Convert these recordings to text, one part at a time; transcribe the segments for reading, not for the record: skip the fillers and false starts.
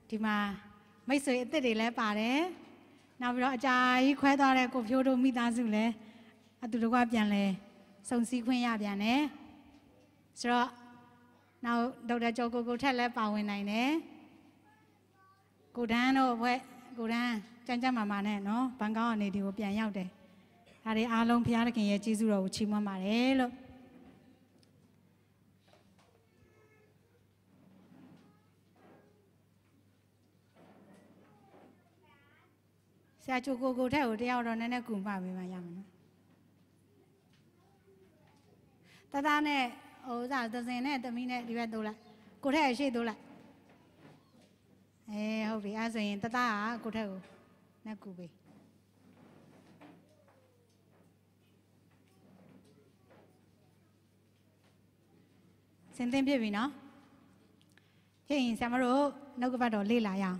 ဒီမှာမိတ်ဆွေအစ်စ်တွေလည်းပါတယ်နောက်ပြီးတော့အကြာကြီးခွဲသွားတဲ့ကိုဖြိုးတို့မိသားစုလည်းအတူတကွပြန်လဲစုံစည်းခွင့်ရပြန်တယ်ဆိုတော့နောက်ဒေါက်တာကျော်ကိုထက်လည်းပါဝင်နိုင်တယ်ကိုတန်းတို့ဘွဲ့ကိုတန်းကြမ်းမာနဲ့နော်ဘန်ကောက်ကနေဒီကိုပြန်ရောက်တယ်ဒါတွေအားလုံးဘုရားသခင်ရဲ့ကျေးဇူးတော်ကိုချီးမွမ်းပါတယ်လို့ဆရာချိုကိုထက်ကိုတယောက်တော့နည်းနည်းကူမပေးမှရမှာနော်တသားနဲ့ဟိုစားသစင်နဲ့တမီးနဲ့ဒီဘက်တိုးလိုက်ကိုထက်ရှေ့တိုးလိုက်ဟုတ်ပြီအဲ့ဆိုရင်တသားကကိုထက်ကိုနဲ့ကူပေးစင်သင်ဖြစ်ပြီနော်ဖြစ်ရင်ဆရာမတို့နှုတ်ကပတ်တော်လေ့လာရအောင်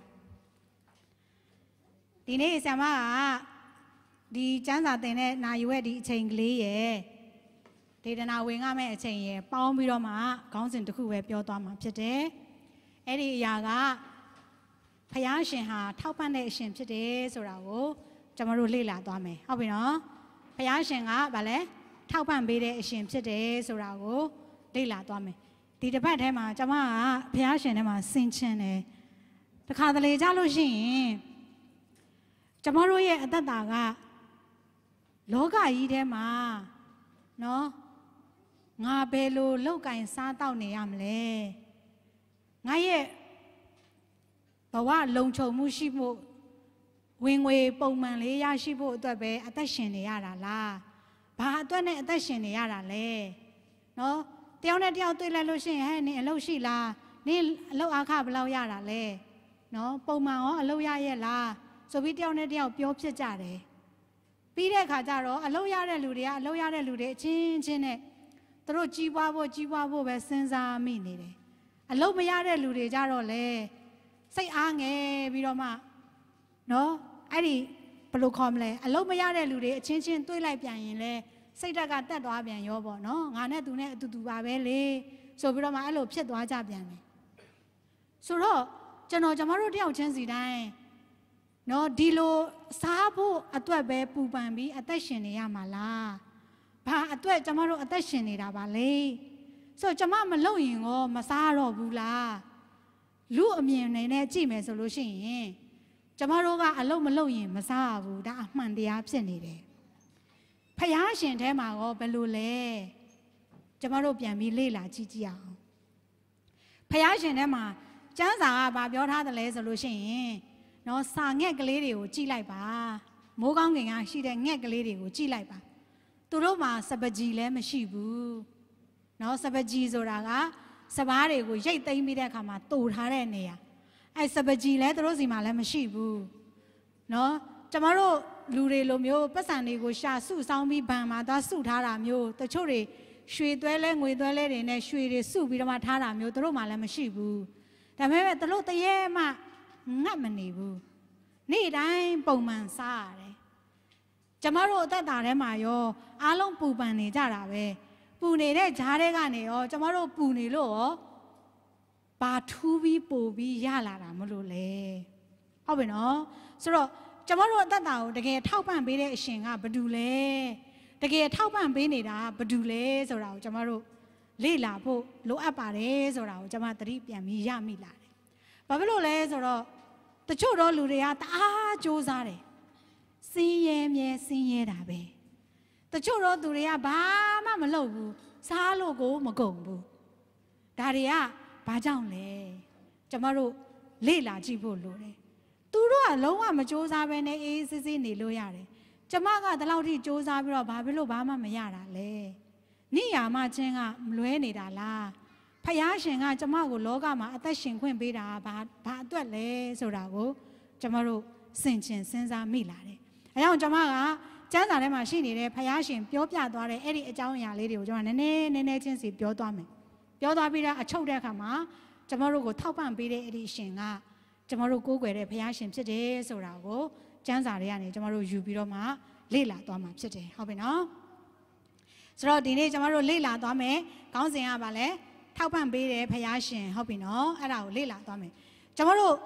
ဒီနေ့ဆရာမကဒီကျမ်းစာသင်တဲ့နာယူရဲ့ဒီအချိန်ကလေးရဲ့ဒေသနာဝင်ရမယ့်အချိန်ရဲ့ပေါင်းပြီးတော့မှခေါင်းစဉ်တစ်ခုပဲပြောသွားမှာဖြစ်တယ်အဲ့ဒီအရာကဖယားရှင်ဟာထောက်ပံ့တဲ့အရှင်ဖြစ်တယ်ဆိုတာကိုကျွန်တော်တို့လေ့လာသွားမယ်ဟုတ်ပြီနော်ဖယားရှင်ကဗာလဲထောက်ပံ့ပေးတဲ့အရှင်ဖြစ်တယ်ဆိုတာကိုလေ့လာသွားမယ်ဒီတစ်ပတ်ထဲမှာကျွန်မကဖယားရှင်ထဲမှာဆင်ခြင်တယ်တခါတလေကြလို့ရှိရင်ကျွန်တော်တို့ရဲ့အသက်တာကလောကကြီးထဲမှာနော်ငါဘယ်လိုလောက်ကင်စားတောက်နေရမလဲငါရဲ့ဘဝလုံခြုံမှုရှိဖို့ဝင်ငွေပုံမှန်လေးရရှိဖို့အတွက်ပဲအသက်ရှင်နေရတာလားဘာအတွက်နဲ့အသက်ရှင်နေရတာလဲနော်တယောက်နဲ့တယောက်တွေ့လိုက်လို့ရှိရင်ဟဲ့နင်အလုပ်ရှိလားနင်အလုပ်အခဘယ်လောက်ရတာလဲနော်ပုံမှန်ရောအလုပ်ရရဲ့လားဆိုပြီးတယောက်နဲ့တယောက်ပြောဖြစ်ကြတယ်ပြီးတဲ့အခါကျတော့အလုပ်ရတဲ့လူတွေကအလုပ်ရတဲ့လူတွေအချင်းချင်းနဲ့သူတို့ကြီးပွားဖို့ပဲစဉ်းစားမိနေတယ်အလုပ်မရတဲ့လူတွေကြတော့လေစိတ်အားငယ်ပြီးတော့မှနော်အဲ့ဒီဘယ်လိုခေါ်မလဲအလုပ်မရတဲ့လူတွေအချင်းချင်းတွေးလိုက်ပြန်ရင်လေစိတ်ဓာတ်ကတက်သွားပြန်ရောပေါ့နော်ငါနဲ့သူနဲ့အတူတူပါပဲလေဆိုပြီးတော့မှအဲ့လိုဖြစ်သွားကြပြန်တယ်ဆိုတော့ကျွန်တော်တို့တယောက်ချင်းစီတိုင်းနော်ဒီလိုစားဖို့အတွက်ပဲပူပန်ပြီးအသက်ရှင်နေရမှာလားဘာအတွက်ကျွန်တော်တို့အသက်ရှင်နေတာပါလေဆိုတော့ကျွန်မမလုပ်ရင်ရောမစားတော့ဘူးလားလူအမြင်နဲ့ကြည့်မယ်ဆိုလို့ရှိရင်ကျွန်တော်တို့ကအလုပ်မလုပ်ရင်မစားဘူးဒါအမှန်တရားဖြစ်နေတယ်ဖယားရှင်ထဲမှာရောဘယ်လိုလဲကျွန်တော်တို့ပြန်ပြီးလေ့လာကြည့်ကြအောင်ဖယားရှင်ထဲမှာကျမ်းစာကဘာပြောထားတယ်လဲဆိုလို့ရှိရင်နော်စာငှက်ကလေးတွေကိုကြည့်လိုက်ပါမိုးကောင်းကင်ကရှိတဲ့ငှက်ကလေးတွေကိုကြည့်လိုက်ပါသူတို့မှာစပကြီးလည်းမရှိဘူးနော်စပကြီးဆိုတာကစပားတွေကိုရိတ်သိမ်းပြီးတဲ့အခါမှာတူထားတဲ့နေရာအဲစပကြီးလည်းသူတို့စီမှာလည်းမရှိဘူးနော်ကျမတို့လူတွေလိုမျိုးပတ်စံတွေကိုရှာစုဆောင်းပြီးဘန်မှာသွားစုထားတာမျိုးတချို့တွေရွှေသွဲလဲငွေသွဲလဲတွေနဲ့ရွှေတွေစုပြီးတော့မှထားတာမျိုးသူတို့မှလည်းမရှိဘူးဒါပေမဲ့သူတို့တရေမှငတ်မနေဘူးနေ့တိုင်းပုံမှန်စားရတယ်ကျမတို့အသက်တာထဲမှာရောအားလုံးပူပန်နေကြတာပဲပူနေတဲ့ဂျားတွေကနေရောကျမတို့ပူနေလို့ရောဘာထူးပြီးပို့ပြီးရလာတာမလို့လေဟုတ်ပြီနော်ဆိုတော့ကျမတို့အသက်တာကိုတကယ်ထောက်ပံ့ပေးတဲ့အရှင်ကဘာတူလဲတကယ်ထောက်ပံ့ပေးနေတာဘာတူလဲဆိုတာကိုကျမတို့လေ့လာဖို့လိုအပ်ပါတယ်ဆိုတာကိုကျမသတိပြန်ပြီးရမိလာတယ်ဘာဖြစ်လို့လဲဆိုတော့တချို့တော့လူတွေကတအားစူးစားတယ်စင်းရဲမြဲစင်းရဲတာပဲတချို့တော့သူတွေကဘာမှမလုပ်ဘူးစားလို့ကိုမကုန်ဘူးဒါတွေကဘာကြောင့်လဲကျမတို့လေ့လာကြည့်ဖို့လိုတယ်သူတို့ကလုံးဝမစူးစားပဲနဲ့အေးစစ်စစ်နေလို့ရတယ်ကျမကဒီလောက်ထိစူးစားပြီးတော့ဘာဖြစ်လို့ဘာမှမရတာလဲနိယာမချင်းကမလွဲနေတာလားဖယားရှင်ကကျမကိုလောကမှာအသက်ရှင်ခွင့်ပေးတာဘာအတွက်လဲဆိုတာကိုကျမတို့စင်ချင်စဉ်းစားမိလာတယ်အဲကြောင့်ကျမကကျမ်းစာထဲမှာရှိနေတဲ့ဖယားရှင်ပြောပြသွားတဲ့အဲ့ဒီအကြောင်းအရာလေးတွေကိုကျွန်တော်နည်းနည်းချင်းစီပြောသွားမယ်ပြောသွားပြီးတော့အချုပ်တဲ့အခါမှာကျမတို့ကိုထောက်ပံ့ပေးတဲ့အဲ့ဒီရှင်ကကျမတို့ကိုးကွယ်တဲ့ဖယားရှင်ဖြစ်တယ်ဆိုတာကိုကျမ်းစာတွေကနေကျမတို့ယူပြီးတော့မှလေ့လာသွားမှာဖြစ်တယ်ဟုတ်ပြီနော်ဆိုတော့ဒီနေ့ကျမတို့လေ့လာသွားမယ်ခေါင်းစဉ်ကဘာလဲထောက်ပံ့ပေးတယ်ဖယားရှင်ဟုတ်ပြီနော်အဲ့ဒါကိုလေ့လာသွားမယ်ကျမတို့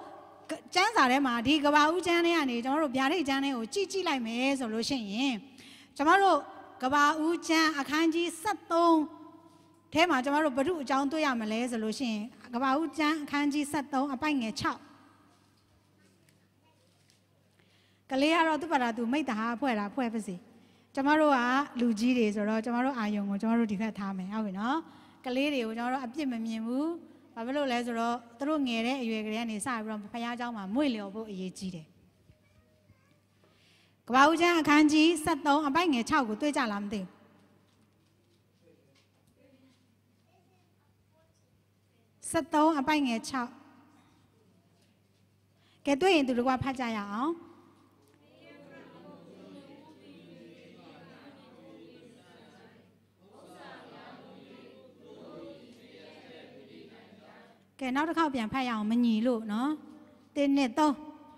ကျမ်းစာထဲမှာဒီကဘာဦးကျမ်းထဲကနေကျွန်တော်တို့ဗျာဒိတ်ကျမ်းထဲကိုကြည့်လိုက်မယ်ဆိုလို့ရှိရင်ကျွန်တော်တို့ကဘာဦးကျမ်းအခန်းကြီး73ထဲမှာကျွန်တော်တို့ဘု து အကြောင်းတွေ့ရမလဲဆိုလို့ရှိရင်ကဘာဦးကျမ်းအခန်းကြီး73အပိုက်ငယ်6ကလေးကတော့သူ့ဘာသာသူမိတ္တဟာဖွဲ့တာဖွဲ့ပါစေကျွန်တော်တို့ကလူကြီးတွေဆိုတော့ကျွန်တော်တို့အာယုံကိုကျွန်တော်တို့ဒီခက်ထားမယ်ဟုတ်ပြီနော်ကလေးတွေကိုကျွန်တော်တို့အပြစ်မမြင်ဘူးဘာဖြစ်လို့လဲဆိုတော့သူတို့ငယ်တဲ့အရွယ်ကလေးကနေစပြီးတော့ဖခင်เจ้าမှာမွေ့လျော်ဖို့အရေးကြီးတယ်ကဘာဦးကျမ်းအခန်းကြီး73အပိုက်ငယ်6ကိုတွေ့ကြလားမသိဘူး73အပိုက်ငယ်6ကဲတွေ့ရင်သူတို့ကဖတ်ကြရအောင်ကဲနောက်တစ်ခေါက်ပြန်ဖတ်ရအောင်မညီလို့နော်1 2 3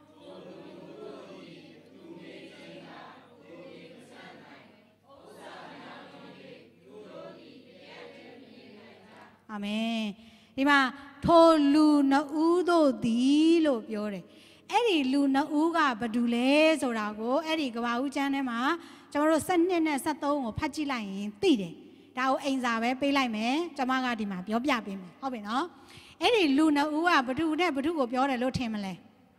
အာမင်ဒီမှာထိုလူနှစ်ဦးတို့သည်လို့ပြောတယ်အဲ့ဒီလူနှစ်ဦးကဘာတူလဲဆိုတာကိုအဲ့ဒီကဘာဦးကျမ်းထဲမှာကျွန်တော်တို့7နဲ့73ကိုဖတ်ကြည့်လိုက်ရင်သိတယ်ဒါကိုအိမ်စာပဲပေးလိုက်မယ်ကျွန်မကဒီမှာပြောပြပေးမယ်ဟုတ်ပြီနော်အဲ့ဒီလူနှစ်ဦးကဘသူနဲ့ဘသူကိုပြောတယ်လို့ထင်မလဲ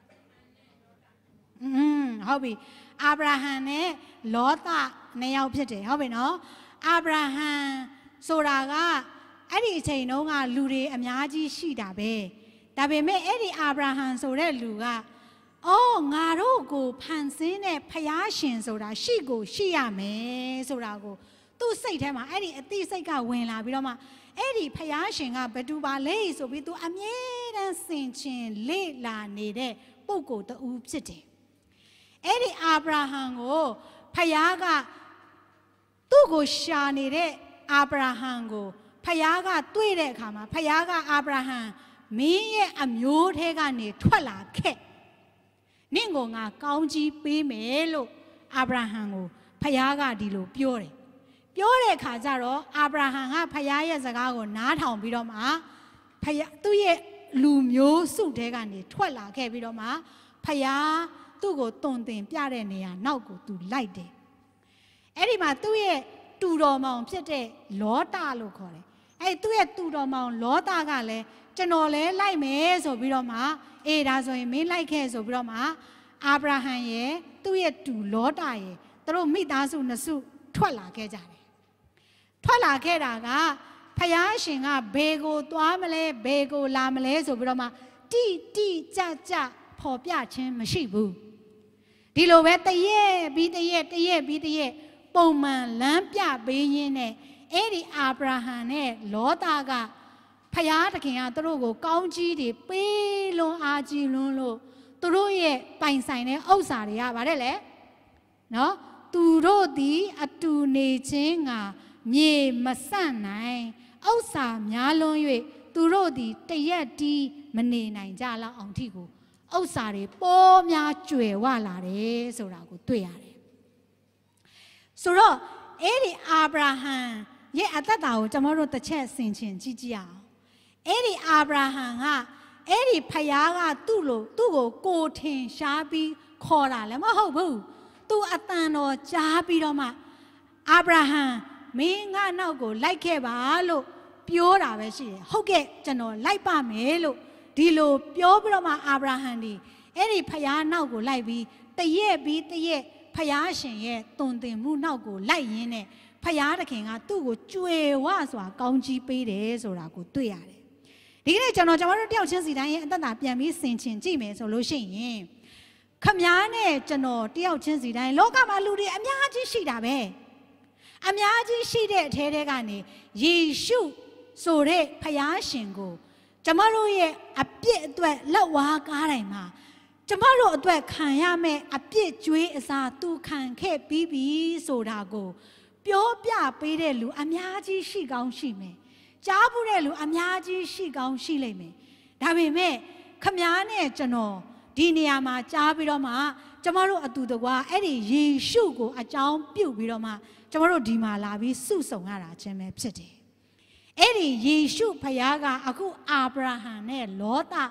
ဟုတ်ပြီအာဗြဟံနဲ့လောသနှစ်ယောက်ဖြစ်တယ်ဟုတ်ပြီနော်အာဗြဟံဆိုတာကအဲ့ဒီအချိန်တုန်းကလူတွေအများကြီးရှိတာပဲဒါပေမဲ့အဲ့ဒီအာဗြဟံဆိုတဲ့လူကအော်ငါတို့ကိုဖန်ဆင်းတဲ့ဖယားရှင်ဆိုတာရှိကိုရှိရမယ်ဆိုတာကိုသူ့စိတ်ထဲမှာအဲ့ဒီအသိစိတ်ကဝင်လာပြီးတော့မှအဲ့ဒီဖယားရှင်ကဘသူပါလဲဆိုပြီးသူအမြဲတမ်းဆင်ခြင်လေ့လာနေတဲ့ပုဂ္ဂိုလ်တူဖြစ်တယ်အဲ့ဒီအာဗြဟံကိုဖယားကသူ့ကိုရှာနေတဲ့အာဗြဟံကိုဖယားကတွေ့တဲ့အခါမှာဖယားကအာဗြဟံမင်းရဲ့အမျိုးထဲကနေထွက်လာခဲ့နင့်ကိုငါကောင်းကြီးပေးမယ်လို့အာဗြဟံကိုဖယားကဒီလိုပြောတယ်ပြောတဲ့အခါကျတော့အာဗြဟံကဖယားရဲ့စကားကိုနားထောင်ပြီးတော့မှဖယားသူ့ရဲ့လူမျိုးစုထဲကနေထွက်လာခဲ့ပြီးတော့မှဖယားသူ့ကိုတုံတင်ပြတဲ့နေရာနောက်ကိုသူလိုက်တယ်အဲ့ဒီမှာသူ့ရဲ့တူတော်မောင်ဖြစ်တဲ့လောတလို့ခေါ်တယ်အဲ့သူ့ရဲ့တူတော်မောင်လောတကလည်းကျွန်တော်လဲလိုက်မယ်ဆိုပြီးတော့မှအေးဒါဆိုရင်မင်းလိုက်ခဲ့ဆိုပြီးတော့မှအာဗြဟံရဲ့သူ့ရဲ့တူလောတရဲ့သူတို့မိသားစုနှစ်စုထွက်လာခဲ့ကြတယ်ထွက်လာခဲ့တာကဖယားရှင်ကဘေကိုသွားမလဲဘေကိုလာမလဲဆိုပြီးတော့မှတိတိကျကျဖော်ပြခြင်းမရှိဘူးဒီလိုပဲတရက်ပြီးတရက်တရက်ပြီးတရက်ပုံမှန်လမ်းပြပေးရင်းနဲ့အဲ့ဒီအာဗြဟံနဲ့လောသကဖယားတခင်ကသူတို့ကိုကောင်းကြီးတွေပေးလွန်အားကြီးလွန်းလို့သူတို့ရဲ့ပိုင်ဆိုင်တဲ့ဥစ္စာတွေကဗါတဲ့လေနော်သူတို့သည်အတူနေခြင်းကမြေမဆန့်နိုင်ဥစ္စာများလွန်း၍သူတို့သည်တရက်တီးမနေနိုင်ကြလောက်အောင်ထိကိုဥစ္စာတွေပေါ်များကျွယ်ဝလာတယ်ဆိုတာကိုတွေ့ရတယ်ဆိုတော့အဲ့ဒီအာဗြဟံရဲ့အသက်တာကိုကျွန်တော်တို့တစ်ချက်ဆင်ခြင်ကြည့်ကြည့်အောင်အဲ့ဒီအာဗြဟံကအဲ့ဒီဖယားကသူ့ကိုကိုထင်ရှားပြီးခေါ်တာလည်းမဟုတ်ဘူးသူအတန်တော်ကြားပြီးတော့မှအာဗြဟံမင်းငါနောက်ကိုလိုက်ခဲ့ပါလို့ပြောတာပဲရှိတယ်ဟုတ်ကဲ့ကျွန်တော်လိုက်ပါမယ်လို့ဒီလိုပြောပြီးတော့မှအာဗြဟံဒီအဲ့ဒီဖယားနောက်ကိုလိုက်ပြီးတရက်ပြီးတရက်ဖယားရှင်ရဲ့တုန်တင်မှုနောက်ကိုလိုက်ရင်းနဲ့ဖယားတခင်ကသူ့ကိုကြွယ်ဝစွာကောင်းကြီးပေးတယ်ဆိုတာကိုတွေ့ရတယ်ဒီကနေ့ကျွန်တော်တို့တယောက်ချင်းစီတိုင်းရဲ့အသက်တာပြန်ပြီးဆင်ခြင်ကြည့်မယ်ဆိုလို့ရှိရင်ခမားနဲ့ကျွန်တော်တယောက်ချင်းစီတိုင်းလောကမှာလူတွေအများကြီးရှိတာပဲအများကြီးရှိတဲ့အထဲထဲကနေယေရှုဆိုတဲ့ဖယားရှင်ကိုကျမတို့ရဲ့အပြစ်အတွက်လက်ဝါးကားတိုင်းမှာကျမတို့အတွက်ခံရမယ့်အပြစ်ကြွေးအစားသူခံခဲ့ပြီးပြီဆိုတာကိုပြောပြပေးတဲ့လူအများကြီးရှိကောင်းရှိမယ်ကြားဘူးတဲ့လူအများကြီးရှိကောင်းရှိလိမ့်မယ်ဒါပေမဲ့ခမားနဲ့ကျွန်တော်ဒီနေရာမှာကြားပြီးတော့မှကျမတို့အတူတကွာအဲ့ဒီယေရှုကိုအကြောင်းပြုပြီးတော့မှကျမတို့ဒီမှာလာပြီးစုဆုံရတာချင်းပဲဖြစ်တယ်အဲ့ဒီယေရှုဖယားကအခုအာဗြဟံနဲ့လောသ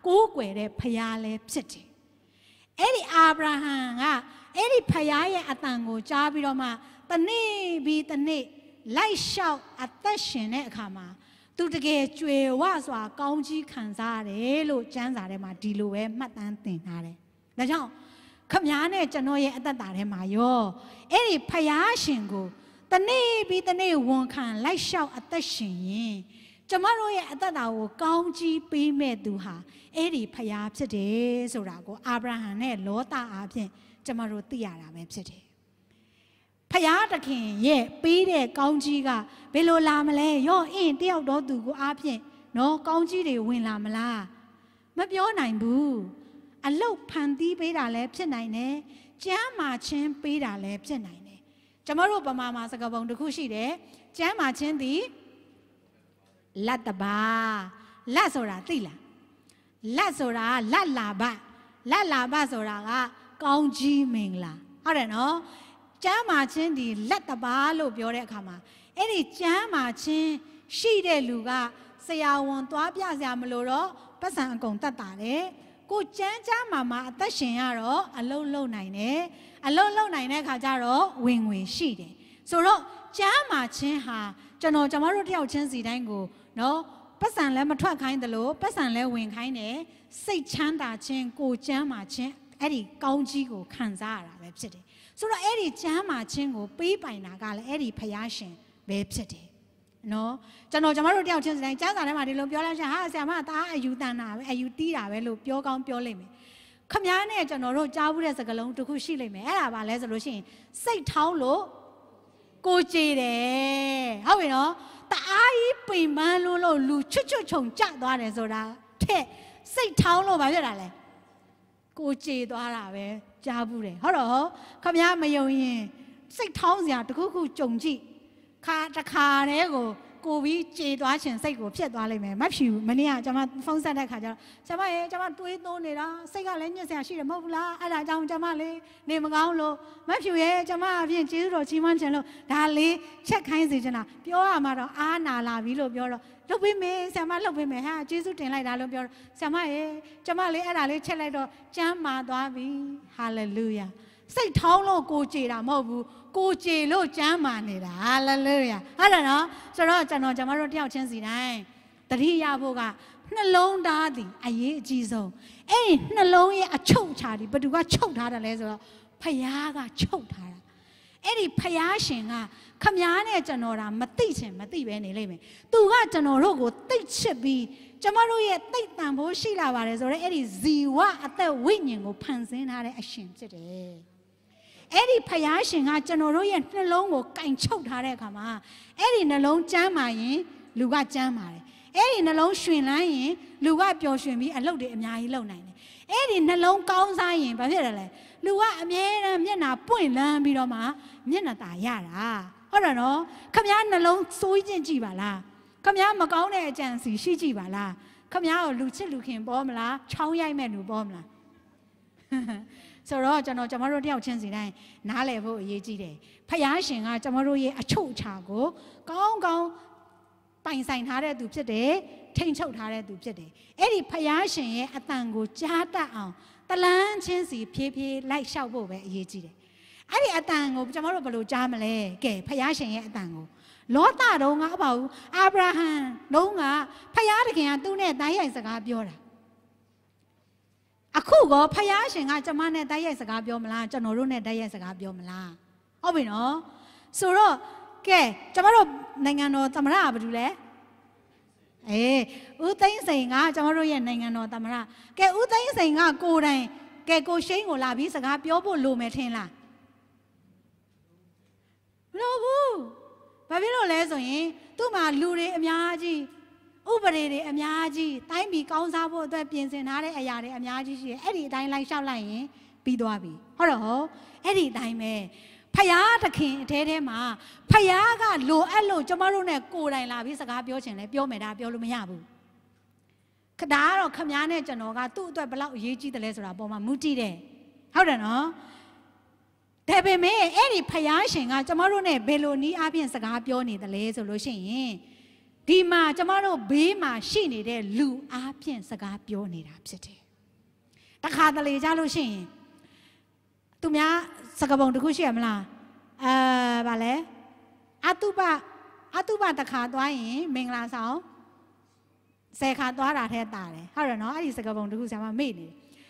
ကိုးကွယ်တဲ့ဖယားလည်းဖြစ်တယ်အဲ့ဒီအာဗြဟံကအဲ့ဒီဖယားရဲ့အတန်ကိုကြားပြီးတော့မှတနေ့ပြီးတနေ့လိုက်လျှောက်အသက်ရှင်တဲ့အခါမှာသူတကယ်ကြွယ်ဝစွာကောင်းကြီးခံစားရတယ်လို့ကျမ်းစာထဲမှာဒီလိုပဲမှတ်တမ်းသင်ထားတယ်ဒါကြောင့်ခမည်းနဲ့ကျွန်တော်ရဲ့အသက်တာထဲမှာရောအဲ့ဒီဖယားရှင်ကိုတနေ့ပြီးတနေ့ဝန်ခံလိုက်လျှောက်အသက်ရှင်ရင်ကျမတို့ရဲ့အသက်တာကိုကောင်းကြီးပေးမဲ့သူဟာအဲ့ဒီဖယားဖြစ်တယ်ဆိုတာကိုအာဗြဟံနဲ့လောသအားဖြင့်ကျမတို့သိရတာပဲဖြစ်တယ်ဖယားတခင်ရဲ့ပေးတဲ့ကောင်းကြီးကဘယ်လိုလာမလဲရောအင်းတယောက်တော့သူကိုအားဖြင့်နော်ကောင်းကြီးတွေဝင်လာမလားမပြောနိုင်ဘူးအလုတ်ဖန်တီးပေးတာလည်းဖြစ်နိုင်တယ်ကျမ်းမာခြင်းပေးတာလည်းဖြစ်နိုင်တယ်ကျမတို့ဗမာမှာစကားပုံတစ်ခုရှိတယ်ကျမ်းမာခြင်းသည်လက်တပါလက်ဆိုတာသိလားလက်ဆိုတာလက်လာဘဆိုတာကကောင်းကြီးမင်္ဂလာဟုတ်တယ်နော်ကျမ်းမာခြင်းဒီလက်တပါလို့ပြောတဲ့အခါမှာအဲ့ဒီကျမ်းမာခြင်းရှိတဲ့လူကဆရာဝန်သွားပြစရာမလိုတော့ပတ်စံအကုန်တတ်တာတယ်ကိုကျမ်းမာအသက်ရှင်ရတော့အလုံးလုံးနိုင်တယ်အလုံးလုံးနိုင်တဲ့အခါကျတော့ဝင်ငွေရှိတယ်ဆိုတော့ကျမ်းမာခြင်းဟာကျမတို့တယောက်ချင်းစီတိုင်းကိုနော်ပတ်စံလည်းမထွက်ခိုင်းတယ်လို့ပတ်စံလည်းဝင်ခိုင်းတယ်စိတ်ချမ်းသာခြင်းကိုကျမ်းမာခြင်းအဲ့ဒီကောင်းကြီးကိုခံစားရတာပဲဖြစ်တယ်ဆိုတော့အဲ့ဒီကျမ်းမာခြင်းကိုပေးပိုင်တာကလည်းအဲ့ဒီဖယားရှင်ပဲဖြစ်တယ်နော်ကျမတို့တယောက်ချင်းစတိုင်းကျမ်းစာထဲမှာဒီလိုပြောလိုက်ရှာဟာဆရာမသားအယူတန်တာပဲအယူတီးတာပဲလို့ပြောကောင်းပြောလိမ့်မယ်ခမည်းနဲ့ကျွန်တော်တို့ကြားဘူးတဲ့စကားလုံးတစ်ခုရှိလိမ့်မယ်အဲ့ဒါပါလဲဆိုလို့ရှိရင်စိတ်ထောင်းလို့ကိုကြည်တယ်ဟုတ်ပြီနော်တအားကြီးပိန်ပန်းလို့လူချွတ်ချုံကြသွားတယ်ဆိုတာတဲ့စိတ်ထောင်းလို့ဘာဖြစ်တာလဲကိုကြည်သွားတာပဲကြားဘူးတယ်ဟုတ်တော့ခမည်းမယုံရင်စိတ်ထောင်းစရာတစ်ခုခုကြုံကြည့်တစ်ခါတည်းကိုပြီးကြေသွားခြင်းစိတ်ကိုဖြစ်သွားလိမ့်မယ်မဖြူမနေ့ကကျွန်မဖုန်းဆက်တဲ့ခါကျတော့ကျွန်မတွေးသုံးနေတာစိတ်ကလည်းညစ်စရာရှိတယ်မဟုတ်ဘူးလားအဲ့ဒါကြောင့်ကျွန်မလေးနေမကောင်းလို့မဖြူရဲ့ကျွန်မအပြင်ကျေးဇူးတော်ချီးမွမ်းခြင်းလို့ဒါလေးချက်ခိုင်းစေချင်တာပြောရမှာတော့အားနာလာပြီလို့ပြောတော့လှုပ်ပေးမယ်ဆရာမလှုပ်ပေးမယ်ဟာကျေးဇူးတင်လိုက်တာလို့ပြောတော့ဆရာမရဲ့ကျွန်မလေးအဲ့ဒါလေးချက်လိုက်တော့ကျမ်းမာသွားပြီဟာလေလုယာစိတ်ထောင်းလို့ကိုကြေတာမဟုတ်ဘူးကိုကြေလို့ကျမ်းမာနေတာဟာလေလုယာဟုတ်တယ်နော်ဆိုတော့ကျွန်တော်တို့တယောက်ချင်းစီတိုင်းတတိယဖို့ကနှလုံးသားသည်အရေးအကြီးဆုံးအဲ့ဒီနှလုံးရဲ့အချုပ်ချာဒီဘယ်သူကချုပ်ထားတယ်လဲဆိုတော့ဖယားကချုပ်ထားတာအဲ့ဒီဖယားရှင်ကခမည်းနဲ့ကျွန်တော်ဒါမသိချင်မသိပဲနေလိမ့်မယ်သူကကျွန်တော်တို့ကိုသိချစ်ပြီးကျမတို့ရဲ့သိတန်ဖို့ရှိလာပါတယ်ဆိုတော့အဲ့ဒီဇီဝအသက်ဝိညာဉ်ကိုဖန်ဆင်းထားတဲ့အရှင်ဖြစ်တယ်အဲ့ဒီဖယားရှင်ကကျွန်တော်တို့ရဲ့နှလုံးကိုကင်ချုပ်ထားတဲ့အခါမှာအဲ့ဒီနှလုံးကျမ်းမာရင်လူကကျမ်းမာတယ်အဲ့ဒီနှလုံးရွှင်လန်းရင်လူကပျော်ရွှင်ပြီးအလုပ်တွေအများကြီးလုပ်နိုင်တယ်အဲ့ဒီနှလုံးကောင်းစားရင်ဘာဖြစ်တယ်လဲလူကအမြဲတမ်းမျက်နှာပွင့်လန်းပြီးတော့မှမျက်နှာตาရတာဟုတ်တယ်နော်ခမည်းနှလုံးစိုးကျင်ကြည့်ပါလားခမည်းမကောင်းတဲ့အကြံစီရှိကြည့်ပါလားခမည်းကိုလူချစ်လူခင်ပေါ်မလားချောင်းရိုက်မဲ့လူပေါ်မလားဆိုတော့ကျွန်တော်တို့တယောက်ချင်းစီတိုင်းနားလည်ဖို့အရေးကြီးတယ်ဖယားရှင်ကကျွန်တော်တို့ရဲ့အချုပ်အခြာကိုကောင်းကောင်းပိုင်ဆိုင်ထားတဲ့သူဖြစ်တယ်ထိန်ချုပ်ထားတဲ့သူဖြစ်တယ်အဲ့ဒီဖယားရှင်ရဲ့အတန်ကိုကြားတတ်အောင်တလန်းချင်းစီဖြည်းဖြည်းလိုက်လျှောက်ဖို့ပဲအရေးကြီးတယ်အဲ့ဒီအတန်ကိုကျွန်တော်တို့ဘယ်လိုကြားမလဲကဲဖယားရှင်ရဲ့အတန်ကိုလောသတုန်းကအပေါ့အာဗြဟံတုန်းကဖယားတခင်ကသူ့နဲ့တိုင်းရိုက်စကားပြောတာအခုကဖယားရှင်ကကျမနဲ့တိုက်ရိုက်စကားပြောမလားကျွန်တော်တို့နဲ့တိုက်ရိုက်စကားပြောမလားဟုတ်ပြီနော်ဆိုတော့ကဲကျမတို့နိုင်ငံတော်သမ္မတကဘာလုပ်လဲဦးသိန်းစိန်ကကျမတို့ရဲ့နိုင်ငံတော်သမ္မတကဲဦးသိန်းစိန်ကကိုယ်တိုင်ကဲကိုရှိန်ကိုလာပြီးစကားပြောဖို့လိုမယ်ထင်လားမလိုဘူးဘာဖြစ်လို့လဲဆိုရင်သူ့မှာလူတွေအများကြီးဥပဒေတွေအများကြီးတိုင်းပြည်ကောင်းစားဖို့အတွက်ပြင်ဆင်ထားတဲ့အရာတွေအများကြီးရှိတယ်အဲ့ဒီအတိုင်းလိုက်လျှောက်လိုက်ရင်ပြီးသွားပြီဟုတ်တော့အဲ့ဒီအတိုင်းပဲဖယားသခင်အထဲမှာဖယားကလိုအပ်လို့ကျမတို့နဲ့ကိုယ်တိုင်လာပြီးစကားပြောချင်လဲပြောမယ်ဒါပြောလို့မရဘူးခဒါကတော့ခမားနဲ့ကျွန်တော်ကသူ့အတွက်ဘယ်လောက်အရေးကြီးတယ်လဲဆိုတာပေါ်မှာမူတည်တယ်ဟုတ်တယ်နော်ဒါပေမဲ့အဲ့ဒီဖယားရှင်ကကျမတို့နဲ့ဘယ်လိုနည်းအားဖြင့်စကားပြောနေတယ်လဲဆိုလို့ရှိရင်ဒီမှာကျမတို့ဘေးမှာရှိနေတဲ့လူအားဖြင့်စကားပြောနေတာဖြစ်တယ်တခါတလေကြလို့ရှိရင်သူများစကားပုံတစ်ခုရှိရမလားဗာလဲအတုပတခါသွားရင်မင်္ဂလာဆောင်10ခါသွားတာထဲတာတယ်ဟုတ်တယ်နော်အဲ့ဒီစကားပုံတစ်ခုဆရာမမေ့နေ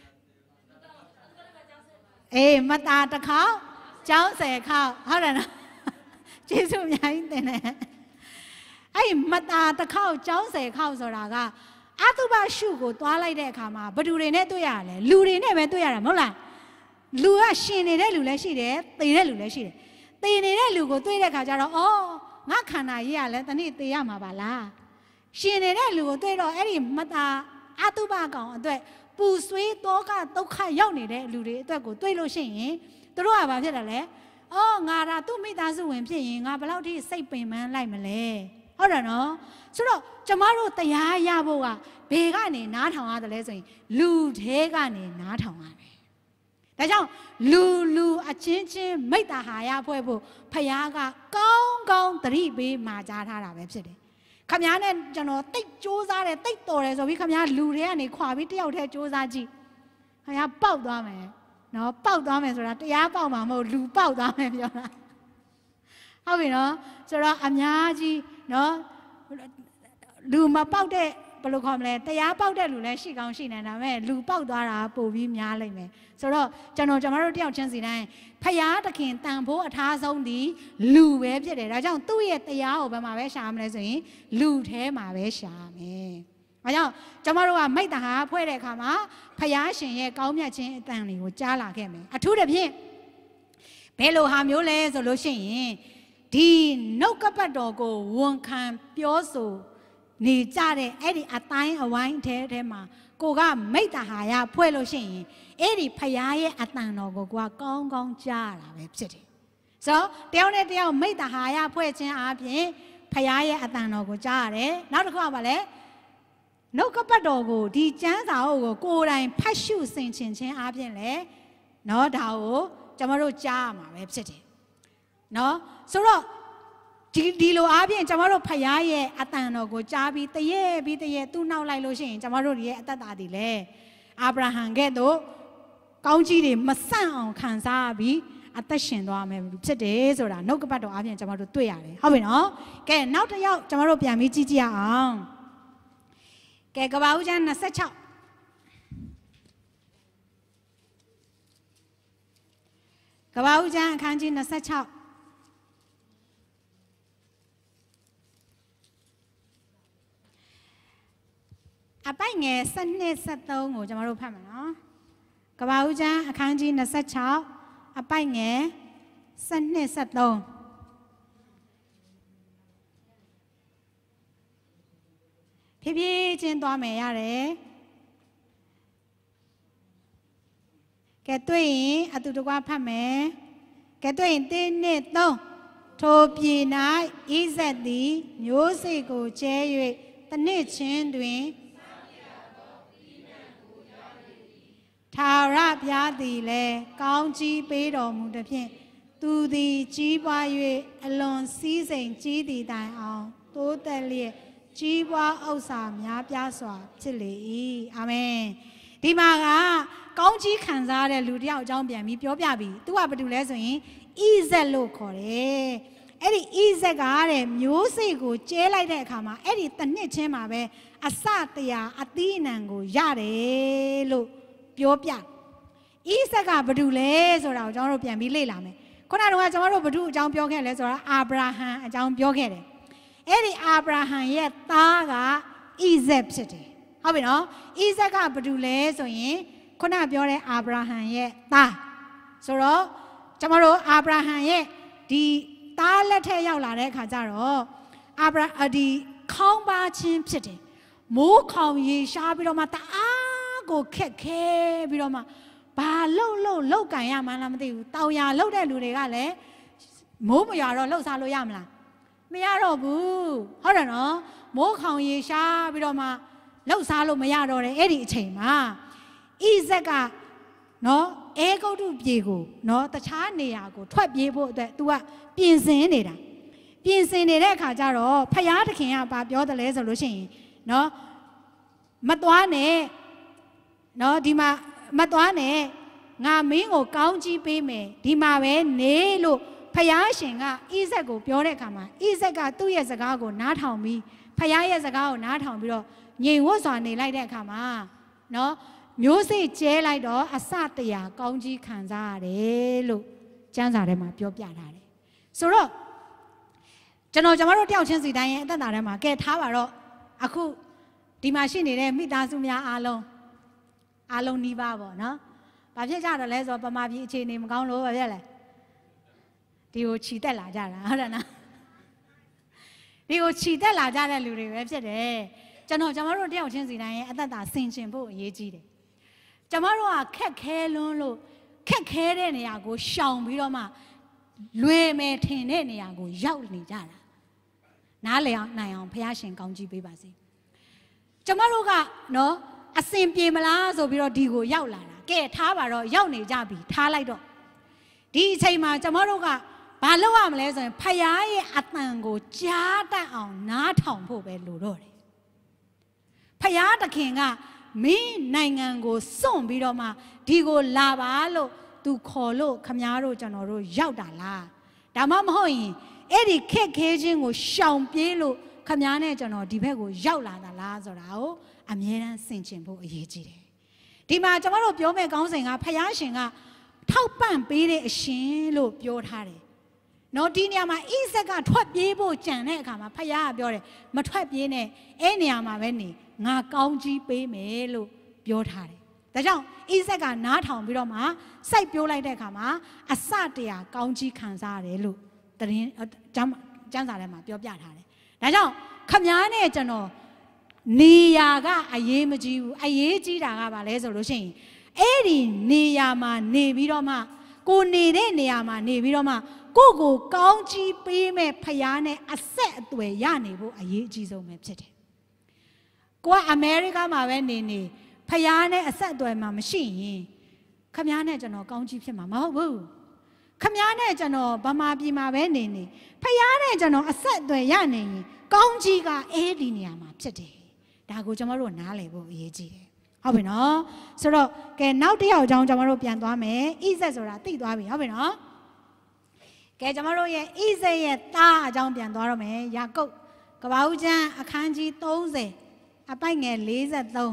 အေးမတာတစ်ခေါက်ကျောင်း10ခေါက်ဟုတ်တယ်နော်ကျေးဇူးအများကြီးတင်တယ်အဲ့မတာတစ်ခေါက်ကျောင်း10ခေါက်ဆိုတာကအတုပရှုကိုသွားလိုက်တဲ့အခါမှာဘသူတွေနဲ့တွေ့ရလဲလူတွေနဲ့ပဲတွေ့ရတာမဟုတ်လားလူကရှင်နေတဲ့လူလည်းရှိတယ်သေတဲ့လူလည်းရှိတယ်သေနေတဲ့လူကိုတွေ့တဲ့အခါကျတော့အော်ငါခန္ဓာကြီးကလည်းတနေ့သေရမှာပါလားရှင်နေတဲ့လူကိုတွေ့တော့အဲ့ဒီမတာအတုပကောင်အတွက်ပူဆွေးတောကဒုက္ခရောက်နေတဲ့လူတွေအတွက်ကိုတွေ့လို့ရှိရင်သူတို့ကဘာဖြစ်တယ်လဲအော်ငါဒါသူ့မိသားစုဝင်ဖြစ်ရင်ငါဘယ်လောက်ထိစိတ်ပင်ပန်းလိုက်မလဲဟုတ်တယ်နော်ဆိုတော့ကျမတို့တရားရဖို့ကဘေကနေနားထောင်ရတယ်လဲဆိုရင်လူသေးကနေနားထောင်ရတယ်ဒါကြောင့်လူအချင်းချင်းမိတ္တဟာရဖွဲ့ဖို့ဖယားကကောင်းသတိပေးမှာကြားထားတာပဲဖြစ်တယ်ခမည်းနဲ့ကျွန်တော်တိတ်စူးစားတယ်တိတ်တော်တယ်ဆိုပြီးခမည်းလူတွေကနေခွာပြီးတယောက်တည်းစူးစားကြည့်ခမည်းပေါက်သွားမယ်နော်ပေါက်သွားမယ်ဆိုတာတရားပေါက်မှာမဟုတ်လူပေါက်သွားမယ်ပြောတာဟုတ်ပြီနော်ဆိုတော့အများကြီးနော်လူမပေါက်တဲ့ဘယ်လိုခေါ်မလဲတရားပေါက်တဲ့လူလည်းရှိကောင်းရှိနေတာပဲလူပေါက်သွားတာပို့ပြီးများလိမ့်မယ်ဆိုတော့ကျမတို့တယောက်ချင်းစီတိုင်းဖယားသခင်တန်ဖိုးအထားဆုံးဒီလူပဲဖြစ်တယ်ဒါကြောင့်သူ့ရဲ့တရားကိုဘယ်မှာပဲရှာမလဲဆိုရင်လူထဲမှာပဲရှာမယ်ဒါကြောင့်ကျမတို့ကမိတ္တဟာဖွဲ့တဲ့အခါမှာဖယားရှင်ရဲ့ကောင်းမြတ်ခြင်းအတန်တွေကိုကြားလာခဲ့မယ်အထူးသဖြင့်ဘယ်လိုဟာမျိုးလဲဆိုလို့ရှိရင်ဒီနှုတ်ကပတ်တော်ကိုဝန်ခံပြောဆိုနေကြတဲ့အဲ့ဒီအတိုင်းအဝိုင်းထဲမှာကိုကမိတ္တဟာယဖွဲ့လို့ရှိရင်အဲ့ဒီဖယားရဲ့အတန်တော်ကိုကိုကကောင်းကြားတာပဲဖြစ်တယ်ဆိုတော့တယောက်နဲ့တယောက်မိတ္တဟာယဖွဲ့ခြင်းအပြင်ဖယားရဲ့အတန်တော်ကိုကြားရတယ်နောက်တစ်ခုကဘာလဲနှုတ်ကပတ်တော်ကိုဒီကျမ်းစာအုပ်ကိုကိုယ်တိုင်ဖတ်ရှုဆင်ခြင်ခြင်းအပြင်လေနော်ဒါကိုကျွန်တော်တို့ကြားရမှာပဲဖြစ်တယ်နော်ဆိုတော့ဒီလိုအားဖြင့်ကျွန်တော်တို့ဖယားရဲ့အတန်တော်ကိုကြားပြီးတရေသူ့နောက်လိုက်လို့ရှိရင်ကျွန်တော်တို့ရဲ့အသက်တာတွေလည်းအာဗြဟံကဲ့သို့ကောင်းကြီးတွေမဆန့်အောင်ခံစားပြီးအသက်ရှင်သွားမယ်ဖြစ်တယ်ဆိုတာနှုတ်ကပတ်တော်အားဖြင့်ကျွန်တော်တို့တွေ့ရတယ်ဟုတ်ပြီနော်ကဲနောက်တစ်ယောက်ကျွန်တော်တို့ပြန်ပြီးကြည့်ကြရအောင်ကဲကဘာဦးကျမ်း26ကဘာဦးကျမ်းအခန်းကြီး26အပိုက်ငယ်7-73ကိုကျွန်တော်တို့ဖတ်မှာနော်ကဘာဦးကျမ်းအခန်းကြီး26အပိုက်ငယ်7-73ဖြည်းဖြည်းချင်းသွားမယ်ရတယ်ကဲတွေ့ရင်အတူတကွဖတ်မယ်ကဲတွေ့ရင်1-3ထိုပြည်၌ဣဇက်သည်မျိုးစေ့ကိုကျဲ၍တနှစ်ချင်းတွင်ထာဝရဘုရားသည်လည်းကောင်းကြီးပေးတော်မူသဖြင့်သူသည်ကြီးပွား၍အလွန်စည်းစိမ်ကြီးသည်တိုင်အောင်တိုးတက်လျက်ကြီးပွားဥစ္စာများပြားစွာဖြစ်လေ၏အာမင်ဒီမှာကကောင်းကြီးခံစားတဲ့လူတယောက်အကြောင်းပြန်ပြီးပြောပြပြီသူကဘာတူလဲဆိုရင်ဣဇက်လို့ခေါ်တယ်အဲ့ဒီဣဇက်ကတဲ့မျိုးစေ့ကိုကျဲလိုက်တဲ့အခါမှာအဲ့ဒီတစ်နှစ်ချင်းမှာပဲအစတရားအသီးအနှံကိုရတယ်လို့ပြောပြဣဇက်ကဘာတူလဲဆိုတာကိုကျွန်တော်တို့ပြန်ပြီးလေ့လာမယ်ခုနကကျွန်တော်တို့ဘာတူအကြောင်းပြောခဲ့လဲဆိုတော့အာဗြဟံအကြောင်းပြောခဲ့တယ်အဲ့ဒီအာဗြဟံရဲ့သားကဣဇက်ဖြစ်တယ်ဟုတ်ပြီနော်ဣဇက်ကဘာတူလဲဆိုရင်ခုနပြောတဲ့အာဗြဟံရဲ့သားဆိုတော့ကျွန်တော်တို့အာဗြဟံရဲ့ဒီသားလက်ထက်ရောက်လာတဲ့အခါကျတော့ဒီခေါင်းပါချင်းဖြစ်တယ်မိုးခေါင်ရေရှားပြီးတော့မှတအားကိုခက်ခဲပြီးတော့မှဘာလှုပ်ကန်ရမှန်းလားမသိဘူးတောင်ရလှုပ်တဲ့လူတွေကလည်းမိုးမရတော့လှုပ်စားလို့ရမလားမရတော့ဘူးဟုတ်တယ်နော်မိုးခေါင်ရေရှားပြီးတော့မှလှုပ်စားလို့မရတော့တဲ့အဲ့ဒီအချိန်မှာဣဇက်ကနော်အဲဂုတ်တုပြေကိုနော်တခြားနေရာကိုထွက်ပြေးဖို့အတွက် तू ကပြင်ဆင်နေတာပြင်ဆင်နေတဲ့အခါကျတော့ဖယားသခင်ကဘာပြောတယ်လဲဆိုလို့ရှိရင်နော်မသွားနဲ့နော်ဒီမှာမသွားနဲ့ငါမင်းကိုကောင်းကြီးပေးမယ်ဒီမှာပဲနေလို့ဖယားရှင်ကဣဇက်ကိုပြောတဲ့အခါမှာဣဇက်ကသူ့ရဲ့စကားကိုနားထောင်ပြီးဖယားရဲ့စကားကိုနားထောင်ပြီးတော့ငြိမ်ဝတ်စွာနေလိုက်တဲ့အခါမှာနော်မျိုးစေ့ကျဲလိုက်တော့အစတရာကောင်းကြီးခံစားရတယ်လို့ကျမ်းစာထဲမှာပြောပြထားတယ်ဆိုတော့ကျွန်တော်တို့တယောက်ချင်းစီတိုင်းရဲ့အသက်တာထဲမှာကဲထားပါတော့အခုဒီမှာရှိနေတဲ့မိသားစုများအားလုံးနှီးပါပေါ့နော်ဘာဖြစ်ကြတယ်လဲဆိုတော့ပမာပြည်အခြေအနေမကောင်းလို့ဘာဖြစ်လဲဒီကိုခြိတက်လာကြတာဟုတ်တယ်နော်ဒီကိုခြိတက်လာကြတဲ့လူတွေပဲဖြစ်တယ်ကျွန်တော်တို့တယောက်ချင်းစီတိုင်းရဲ့အသက်တာဆင်ခြင်ဖို့အရေးကြီးတယ်ကျွန်တော်တို့ကခက်ခဲလွန်းလို့ခက်ခဲတဲ့နေရာကိုရှောင်ပြီးတော့မှလွယ်မယ်ထင်တဲ့နေရာကိုရောက်နေကြတာနားလည်အောင်နိုင်အောင်ဘုရားရှင်ကောင်းကြီးပေးပါစေကျွန်တော်တို့ကနော်အစင်ပြေမလားဆိုပြီးတော့ဒီကိုရောက်လာတာကဲထားပါတော့ရောက်နေကြပြီထားလိုက်တော့ဒီအချိန်မှာကျွန်တော်တို့ကဘာလုပ်ရမလဲဆိုရင်ဖယားရဲ့အတန်ကိုကြားတတ်အောင်နားထောင်ဖို့ပဲလိုတော့တယ်ဖယားသခင်ကမင်းနိုင်ငံကိုစွန့်ပြီးတော့မှဒီကိုလာပါလို့သူခေါ်လို့ခမားတို့ကျွန်တော်တို့ရောက်တာလားဒါမှမဟုတ်ရင်အဲ့ဒီခက်ခဲခြင်းကိုရှောင်ပြေးလို့ခမားနဲ့ကျွန်တော်ဒီဘက်ကိုရောက်လာတာလားဆိုတာကိုအမြဲတမ်းဆင်ခြင်ဖို့အရေးကြီးတယ်ဒီမှာကျွန်တော်တို့ပြောမယ့်ကောင်းစဉ်ကဖယားရှင်ကထောက်ပံ့ပေးတဲ့အရှင်လို့ပြောထားတယ်နော်ဒီနေရာမှာဣဇက်ကထွက်ပြေးဖို့ကြံတဲ့အခါမှာဖယားကပြောတယ်မထွက်ပြေးနဲ့အဲ့နေရာမှာပဲနေငါကောင်းကြီးပေးမယ်လို့ပြောထားတယ်ဒါကြောင့်ဣဇက်ကနားထောင်ပြီးတော့မှစိုက်ပြိုးလိုက်တဲ့အခါမှာအစတရာကောင်းကြီးခံစားရတယ်လို့သတင်းကျမ်းစာထဲမှာပြောပြထားတယ်ဒါကြောင့်ခမားနဲ့ကျွန်တော်နေရာကအရေးမကြီးဘူးအရေးကြီးတာကဘာလဲဆိုလို့ရှိရင်အဲ့ဒီနေရာမှာနေပြီးတော့မှကိုနေတဲ့နေရာမှာနေပြီးတော့မှကိုကောင်းကြီးပေးမဲ့ဖယားနဲ့အဆက်အသွယ်ရနေဖို့အရေးအကြီးဆုံးပဲဖြစ်တယ်ကိုကအမေရိကမှာပဲနေဖယားနဲ့အဆက်အသွယ်မှာမရှိရင်ခမားနဲ့ကျွန်တော်ကောင်းကြီးဖြစ်မှာမဟုတ်ဘူးခမားနဲ့ကျွန်တော်ဗမာပြည်မှာပဲနေဖယားနဲ့ကျွန်တော်အဆက်အသွယ်ရနေရင်ကောင်းကြီးကအဲ့ဒီနေရာမှာဖြစ်တယ်ဒါကိုကျွန်တော်တို့နားလည်ဖို့အရေးကြီးတယ်ဟုတ်ပြီနော်ဆိုတော့ကဲနောက်တစ်ယောက်အကြောင်းကျွန်တော်တို့ပြန်သွားမယ်ဣဇက်ဆိုတာသိသွားပြီဟုတ်ပြီနော်ကဲကျွန်တော်တို့ရဲ့ဣဇက်ရဲ့သားအကြောင်းပြန်သွားတော့မယ်ယာကုပ်ကပ္ပဦးကျမ်းအခန်းကြီး30အပိုက်ငယ်43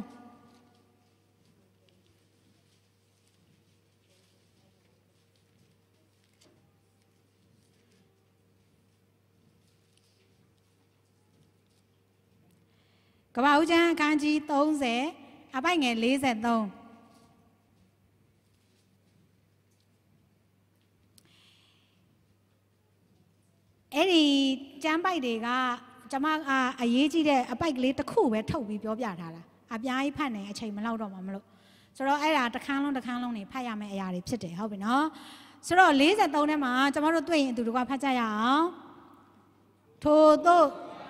ကပ္ပဦးကျမ်းအခန်းကြီး30အပိုက်ငယ်43အဲ့ဒီကျမ်းပိုက်တွေကကျွန်မအရေးကြီးတဲ့အပိုက်ကလေးတစ်ခုပဲထုတ်ပြီးပြောပြထားတာအပြားကြီးဖတ်နေအချိန်မလောက်တော့မှမလို့ဆိုတော့အဲ့ဒါတစ်ခန်းလုံးနေဖတ်ရမယ့်အရာတွေဖြစ်တယ်ဟုတ်ပြီနော်ဆိုတော့43ထဲမှာကျွန်တော်တို့တွေ့ရင်အတူတကွဖတ်ကြရအောင်ထို့သို့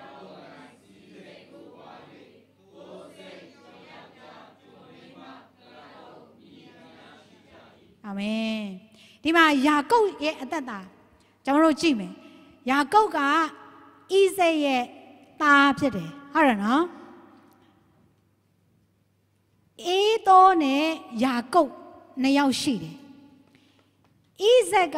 အာမင်ဒီမှာယာကုပ်ရဲ့အသက်တာကျွန်တော်တို့ကြည့်မယ်ယာကုပ်ကဣဇက်ရဲ့သားဖြစ်တယ်ဟုတ်တယ်နော်အေသောနဲ့ယာကုပ်နှစ်ယောက်ရှိတယ်ဣဇက်က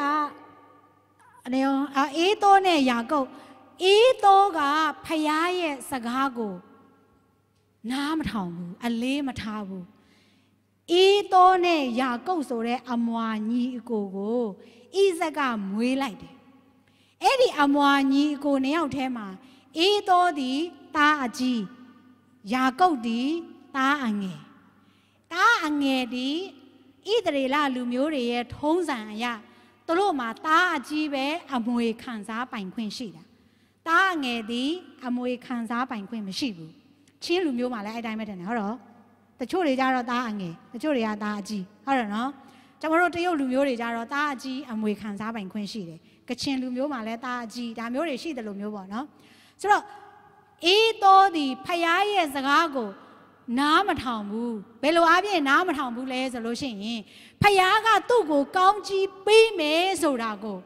အေသောနဲ့ယာကုပ်အေသောကဖယားရဲ့စကားကိုနားမထောင်ဘူးအလေးမထားဘူးအေသောနဲ့ယာကုပ်ဆိုတဲ့အမွာညီအကိုကိုဣဇက်ကမွေးလိုက်တယ်အဲ့ဒီအမွာညီအကိုနှစ်ယောက်ထဲမှာအေသောသည်သားအကြီးယာကုပ်သည်သားအငယ်သည်ဣသရေလလူမျိုးတွေရဲ့ထုံးစံအရသူတို့မှာသားအကြီးပဲအမွေခံစားပိုင်ခွင့်ရှိတာသားအငယ်သည်အမွေခံစားပိုင်ခွင့်မရှိဘူးချင်းလူမျိုးမှာလည်းအဲ့တိုင်းပဲတယ်နော်ဟုတ်တော့တချို့တွေကြတော့သားအငယ်တချို့တွေကသားအကြီးဟုတ်တယ်နော်ကျွန်တော်တို့တရုတ်လူမျိုးတွေကြတော့သားအကြီးအမွေခံစားပိုင်ခွင့်ရှိတယ်ကချင်လူမျိုးမှာလည်းသားအကြီးဒါမျိုးတွေရှိတယ်လို့မျိုးပေါ့နော်ဆိုတော့အေးတော်ဒီဖယားရဲ့စကားကိုနားမထောင်ဘူးဘယ်လိုအပြင်နားမထောင်ဘူးလဲဆိုလို့ရှိရင်ဖယားကသူ့ကိုကောင်းကြီးပေးမယ်ဆိုတာကို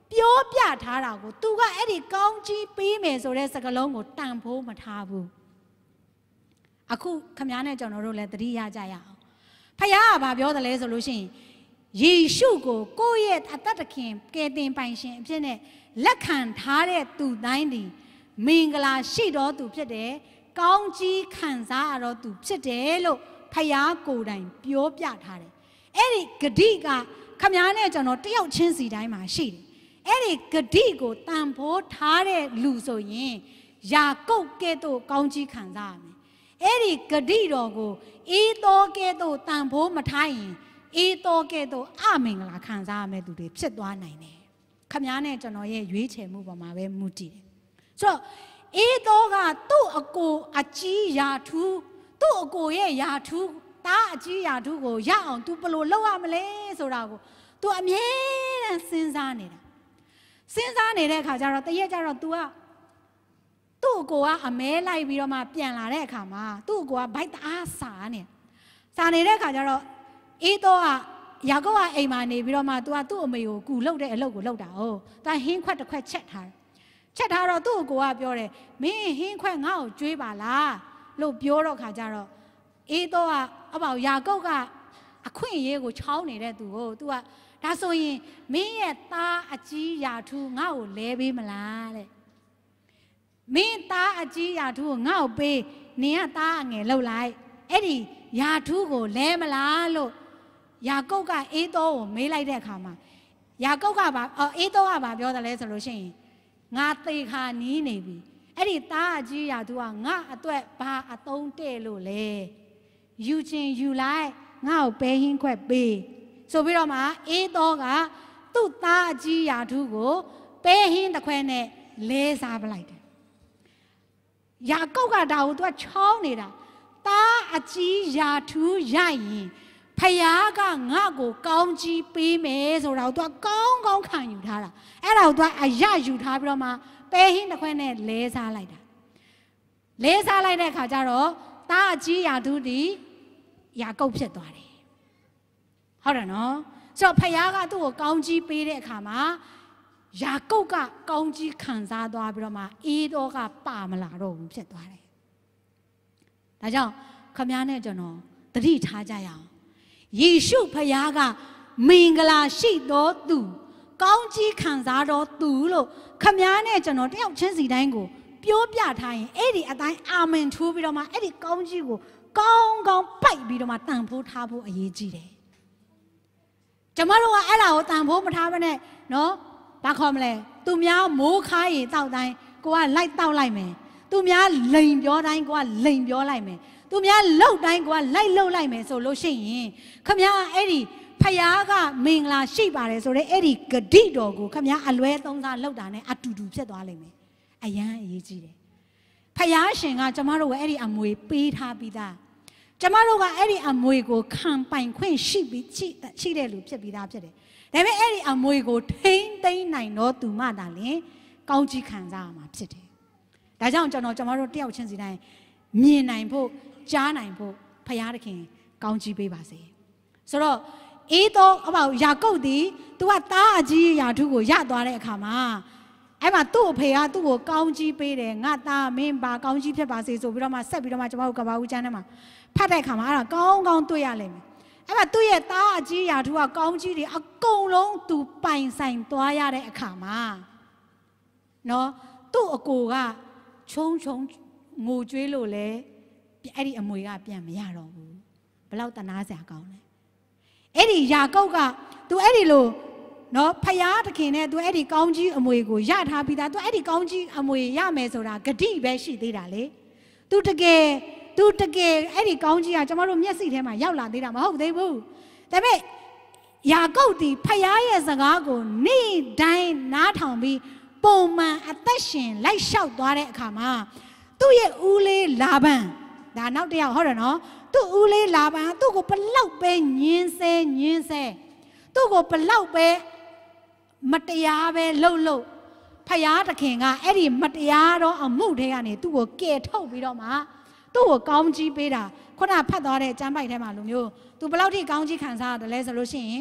ပြောပြထားတာကို तू ကအဲ့ဒီကောင်းကြီးပေးမယ်ဆိုတဲ့စကားလုံးကိုတန်ဖိုးမထားဘူးအခုခမည်းနဲ့ကျွန်တော်တို့လည်းသတိရကြရအောင်ဖခင်ကဘာပြောတယ်လဲဆိုလို့ရှိရင်ယေရှုကိုကိုယ့်ရဲ့အသက်သခင်ကယ်တင်ပိုင်ရှင်အဖြစ်နဲ့လက်ခံထားတဲ့သူတိုင်းဒီမင်္ဂလာရှိတော်သူဖြစ်တယ်ကောင်းကြီးခံစားရတော်သူဖြစ်တယ်လို့ဖခင်ကိုယ်တိုင်ပြောပြထားတယ်အဲ့ဒီဂတိကခမည်းနဲ့ကျွန်တော်တယောက်ချင်းစီတိုင်းမှာရှိတယ်အဲ့ဒီဂတိကိုတန်ဖိုးထားတဲ့လူဆိုရင်ယာကုပ်ကဲ့သို့ကောင်းကြီးခံစားရမယ်အဲ့ဒီဂတိတော်ကိုအေးတော်ကဲ့သို့တန်ဖိုးမထားရင်အေးတော်ကဲ့သို့အမင်္ဂလာခံစားရမယ့်သူတွေဖြစ်သွားနိုင်တယ်ခမည်းနဲ့ကျွန်တော်ရဲ့ရွေးချယ်မှုပေါ်မှာပဲမူတည်တယ်ဆိုတော့အေးတော်ကသူ့အကိုအကြီးယာထူးသူ့အကိုရဲ့ယာထူးတားအကြီးယာထူးကိုရအောင် तू ဘယ်လိုလုပ်ရမလဲဆိုတာကို तू အမြဲတမ်းစဉ်းစားနေတာစဉ်းစားနေတဲ့အခါကျတော့တရက်ကျတော့ तू ကသူ့အကိုကအမဲလိုက်ပြီးတော့မှပြန်လာတဲ့အခါမှာသူ့အကိုကဘိုက်တအားစာနေတဲ့အခါကျတော့အေးတော့ကယာကုပ်ကအိမ်မှာနေပြီးတော့မှ तू ကသူ့အမေကိုကူလှုပ်တဲ့အလုပ်ကိုလှုပ်တာဟုတ် तू ဟင်းခွက်တစ်ခွက်ချက်ထားတော့သူ့အကိုကပြောတယ်မင်းဟင်းခွက်ငါ့ကိုကျွေးပါလားလို့ပြောတော့ခါကျတော့အေးတော့ကအပေါ့ယာကုပ်ကအခွင့်အရေးကိုချောင်းနေတဲ့သူကို तू ကဒါဆိုရင်မင်းရဲ့သားအကြီးယာထူးငါ့ကိုလဲပေးမလားတဲ့မင်းသားအကြီးယာထူးကိုငါ့ကိုပေးနင်ကသားအငယ်လှုပ်လိုက်အဲ့ဒီယာထူးကိုလဲမလားလို့ယာကုပ်ကအေးတော့ကိုမေးလိုက်တဲ့အခါမှာယာကုပ်ကအေးတော့ကပြောတယ်လဲဆိုလို့ရှိရင်ငါသေခါနီးနေပြီအဲ့ဒီသားအကြီးယာထူးကငါအတွက်ဘာအသုံးတဲ့လို့လဲယူချင်းယူလိုက်ငါ့ကိုပဲဟင်းခွက်ပေးဆိုပြီးတော့မှအေးတော့ကသူ့သားအကြီးယာထူးကိုပဲဟင်းတစ်ခွဲနဲ့လဲစားပလိုက်တယ်ယာကုပ်ကဒါကို तू ကချောင်းနေတာသားအကြီးယာထူးရရင်ဖယားကငါ့ကိုကောင်းကြီးပေးမယ်ဆိုတာကို तू ကကောင်းခံယူထားတာအဲ့ဒါကို तू ကအရယူထားပြီးတော့မှပဲဟင်းတစ်ခွဲနဲ့လဲစားလိုက်တာလဲစားလိုက်တဲ့အခါကျတော့သားအကြီးယာထူးဒီယာကုပ်ဖြစ်သွားတယ်ဟုတ်တယ်နော်ဆိုတော့ဖယားကသူ့ကိုကောင်းကြီးပေးတဲ့အခါမှာယာကုပ်ကကောင်းကြီးခံစားသွားပြီးတော့မှအေးတော့ကပါမလာတော့ဘူးဖြစ်သွားတယ်ဒါကြောင့်ခမည်းနဲ့ကျွန်တော်သတိထားကြရအောင်ယေရှုဖယားကမင်္ဂလာရှိတော်သူကောင်းကြီးခံစားတော်သူလို့ခမည်းနဲ့ကျွန်တော်တယောက်ချင်းစီတိုင်းကိုပြောပြထားရင်အဲ့ဒီအတိုင်းအာမင်ထိုးပြီးတော့မှအဲ့ဒီကောင်းကြီးကိုကောင်းပိုက်ပြီးတော့မှတန်ဖိုးထားဖို့အရေးကြီးတယ်ကျမတို့ကအဲ့ဒါကိုတန်ဖိုးမထားဘဲနဲ့နော်ဘာခေါ်မလဲသူများမိုးခါးရီတောက်တိုင်းကိုကလိုက်တောက်လိုက်မယ်သူများလိန်ပြောတိုင်းကိုကလိန်ပြောလိုက်မယ်သူများလှုပ်တိုင်းကိုကလိုက်လှုပ်လိုက်မယ်ဆိုလို့ရှိရင်ခမည်းအဲ့ဒီဖယားကမင်္ဂလာရှိပါတယ်ဆိုတော့အဲ့ဒီဂတိတော်ကိုခမည်းအလွဲသုံးစားလှုပ်တာနဲ့အတူတူဖြစ်သွားလိမ့်မယ်အယမ်းအရေးကြီးတယ်ဖယားရှင်ကကျမတို့ကိုအဲ့ဒီအမွေပေးထားပြီးသားကျမတို့ကအဲ့ဒီအမွေကိုခံပိုင်ခွင့်ရှိတဲ့လူဖြစ်ပြီးသားဖြစ်တယ်ဒါပေမဲ့အဲ့ဒီအမွေကိုထိမ့်သိမ်းနိုင်တော့သူမှသာလျှင်ကောင်းကြီးခံစားရမှာဖြစ်တယ်ဒါကြောင့်ကျမတို့တယောက်ချင်းစီတိုင်းမြင်နိုင်ဖို့ကြားနိုင်ဖို့ဖယားသခင်ကောင်းကြီးပေးပါစေဆိုတော့အေးတော့ယာကုပ်ဒီသူကသားအကြီးယာထူးကိုရသွားတဲ့အခါမှာအဲ့မှာသူ့အဖေကသူ့ကိုကောင်းကြီးပေးတယ်ငါသားမင်းပါကောင်းကြီးဖြစ်ပါစေဆိုပြီးတော့မှဆက်ပြီးတော့မှကျမတို့ကဘာဦးချမ်းထဲမှာဖတ်တဲ့အခါမှာအဲ့ဒါကောင်းတွေ့ရလိမ့်မယ်အဲ့မှာသူ့ရဲ့သားအကြီးယာထူးကကောင်းကြီးတွေအကုန်လုံးသူပိုင်ဆိုင်သွားရတဲ့အခါမှာနော်သူ့အကိုကခြုံငိုကြွေးလို့လေအဲ့ဒီအမွေကပြန်မရတော့ဘူးဘလောက်တနာစရာကောင်းလဲအဲ့ဒီယာကုပ်ကသူအဲ့ဒီလိုနော်ဖယားသခင်နဲ့သူအဲ့ဒီကောင်းကြီးအမွေကိုရထားပြီးသားသူအဲ့ဒီကောင်းကြီးအမွေရမယ်ဆိုတာဂတိပဲရှိသေးတာလေသူတကယ်အဲ့ဒီကောင်းကြီးကကျမတို့မျက်စိထဲမှာရောက်လာသေးတာမဟုတ်သေးဘူးဒါပေမဲ့ယာကုပ်ဒီဖယားရဲ့စကားကိုနေ့တိုင်းနားထောင်ပြီးပုံမှန်အသက်ရှင်လိုက်လျှောက်သွားတဲ့အခါမှာသူ့ရဲ့ဦးလေးလာပန်ဒါနောက်တစ်ယောက်ဟုတ်တယ်နော်သူ့ဦးလေးလာပန်သူ့ကိုဘလောက်ပဲညင်းဆဲသူ့ကိုဘလောက်ပဲမတရားပဲလှုပ်ဖယားသခင်ကအဲ့ဒီမတရားတော့အမှုတွေကနေသူ့ကိုကယ်ထုတ်ပြီးတော့မှသူ့ကိုကောင်းကြီးပေးတာခုနဖတ်သွားတဲ့ကျမ်းပိုက်ထဲမှာလိုမျိုးသူဘလောက်ထိကောင်းကြီးခံစားရတယ်လဲဆိုလို့ရှိရင်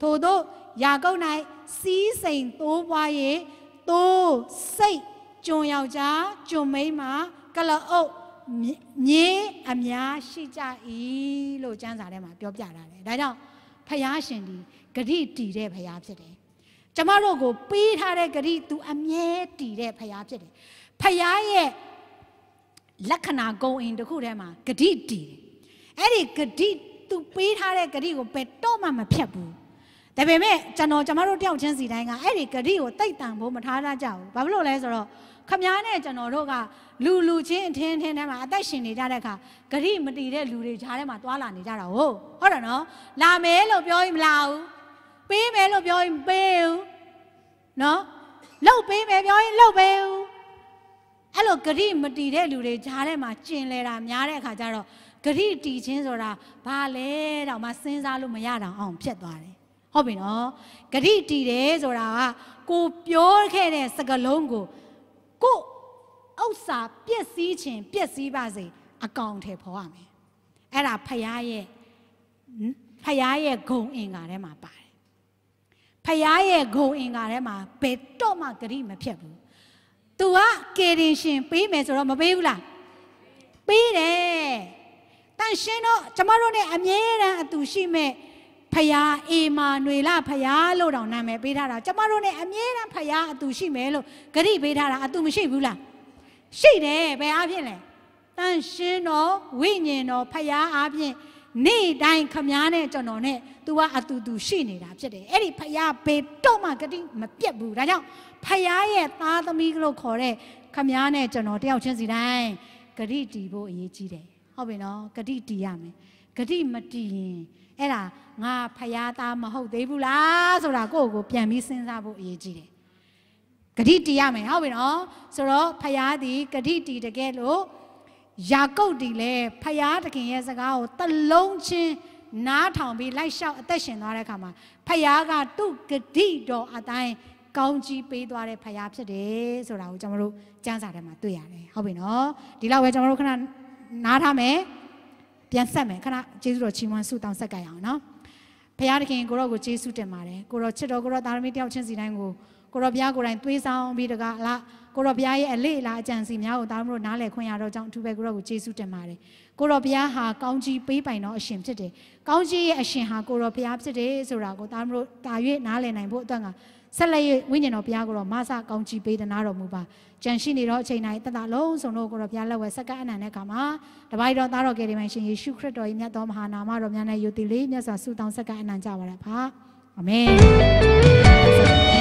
ထို့သောယာကုပ်၌စီးစိမ်တိုးပွား၍တိုးစိတ်ကျွန်ယောက်ျားကျွန်မိန်းမကလအုပ်မြေအများရှိကြ၏လို့ကျမ်းစာထဲမှာပြောပြထားတယ်ဒါကြောင့်ဖယားရှင်ဒီဂတိတည်တဲ့ဖယားဖြစ်တယ်ကျမတို့ကိုပေးထားတဲ့ဂတိသူအမြဲတည်တဲ့ဖယားဖြစ်တယ်ဖယားရဲ့လက္ခဏာဂုဏ်အင်တစ်ခုထဲမှာဂတိတည်တယ်အဲ့ဒီဂတိသူပေးထားတဲ့ဂတိကိုဘယ်တော့မှမဖြတ်ဘူးဒါပေမဲ့ကျမတို့တယောက်ချင်းစီတိုင်းကအဲ့ဒီဂတိကိုတိတ်တန်ဖို့မထားတတ်ကြဘူးဘာဖြစ်လို့လဲဆိုတော့ခမည်းနဲ့ကျွန်တော်တို့ကလူချင်းအထင်းထဲမှာအသက်ရှင်နေကြတဲ့အခါဂတိမတည်တဲ့လူတွေကြားထဲမှာတွာလာနေကြတာဟုတ်တယ်နော်လာမယ်လို့ပြောရင်မလာဘူးပေးမယ်လို့ပြောရင်ပေးဘူးနော်လှုပ်ပေးမယ်ပြောရင်လှုပ်ပေးဘူးအဲ့လိုဂတိမတည်တဲ့လူတွေကြားထဲမှာကျင်လဲတာများတဲ့အခါကျတော့ဂတိတည်ခြင်းဆိုတာဘာလဲတော့မှစဉ်းစားလို့မရတော့အောင်ဖြစ်သွားတယ်ဟုတ်ပြီနော်ဂတိတည်တယ်ဆိုတာကကိုပြောခဲ့တဲ့စကားလုံးကိုကိုဥစ္စာပျက်စီးခြင်းပျက်စီးပါစေအကောင်ထဲပေါ်ရမယ်အဲ့ဒါဖယားရဲ့ဂုဏ်အင်္ဂါထဲမှာပါတယ်ဖယားရဲ့ဂုဏ်အင်္ဂါထဲမှာဘယ်တော့မှဂတိမဖြတ်ဘူးသူကကေရင်ရှင်ပေးမယ်ဆိုတော့မပေးဘူးလားပေးတယ်တန်ရှင်တော့ကျမတို့ ਨੇ အမြဲတမ်းအတူရှိမဲ့ဖယားအေမာနွေလာဖယားလို့တောင်နာမည်ပေးထားတာကျမတို့ ਨੇ အမြဲတမ်းဖယားအတူရှိမယ်လို့ဂတိပေးထားတာအတူမရှိဘူးလားရှိတယ်ဘယ်အားဖြင့်လဲတန်ရှင်တော်ဝိညာဉ်တော်ဖယားအားဖြင့်နေ့တိုင်းခမားနဲ့ကျွန်တော်နဲ့ तू ကအတူရှိနေတာဖြစ်တယ်အဲ့ဒီဖယားဘေတော့မှဂတိမပြတ်ဘူးဒါကြောင့်ဖယားရဲ့သားသမီးလို့ခေါ်တဲ့ခမားနဲ့ကျွန်တော်တယောက်ချင်းစီတိုင်းဂတိတည်ဖို့အရေးကြီးတယ်ဟုတ်ပြီနော်ဂတိတည်ရမယ်ဂတိမတည်ရင်အဲ့ဒါငါဖယားသားမဟုတ်သေးဘူးလားဆိုတာကိုယ့်ကိုပြန်ပြီးစဉ်းစားဖို့အရေးကြီးတယ်ဂတိတည်ရမယ်ဟုတ်ပြီနော်ဆိုတော့ဖယားဒီဂတိတည်တကယ်လို့ယာကုပ်ဒီလေဖယားတခင်ရဲ့စကားကိုတလုံးချင်းနားထောင်ပြီးလိုက်လျှောက်အသက်ရှင်သွားတဲ့အခါမှာဖယားကသူ့ဂတိတော်အတိုင်းကောင်းကြီးပေးသွားတဲ့ဖယားဖြစ်တယ်ဆိုတာကိုကျွန်တော်တို့ကျမ်းစာထဲမှာတွေ့ရတယ်ဟုတ်ပြီနော်ဒီလောက်ပဲကျွန်တော်တို့ခဏနားထားမယ်ပြန်ဆက်မယ်ခဏကျေးဇူးတော်ချီးမွမ်းဆုတောင်းဆက်ကရအောင်နော်ဖယားတခင်ကိုရောကိုကျေးဇူးတင်ပါတယ်ကိုရောချစ်တော်ကိုရောသားသမီးတယောက်ချင်းစီတိုင်းကိုကိုရောဘုရားကိုယ်တိုင်သွေးဆောင်ပြီးတကားလားကိုရောဘုရားရဲ့အလေးအလာအကြံစီများကိုသားသမီးတို့နားလည်ခွင့်ရတော့ကြောင့်အထူးပဲကိုရောကိုကျေးဇူးတင်ပါတယ်ကိုရောဘုရားဟာကောင်းကြီးပေးပိုင်တော်အရှင်ဖြစ်တယ်ကောင်းကြီးရဲ့အရှင်ဟာကိုရောဘုရားဖြစ်တယ်ဆိုတာကိုသားသမီးတို့တာ၍နားလည်နိုင်ဖို့အတွက်ကဆက်လက်၍ဝိညာဉ်တော်ဘုရားကိုရောမဆကောင်းကြီးပေးသနာတော်မူပါကြံရှိနေတော့အချိန်တိုင်းတသက်လုံးစုံတို့ကိုရောဘုရားလက်ဝဲစက္ကအနန္တဲ့အခါမှာတပါးတော်သားတော်ကယ်တင်ရှင်ယေရှုခရစ်တော်၏မြတ်သောမဟာနာမတော်များနဲ့ယုတည်လေးမြတ်စွာဆုတောင်းစက္ကအနန္တကြပါရဖာအာမင်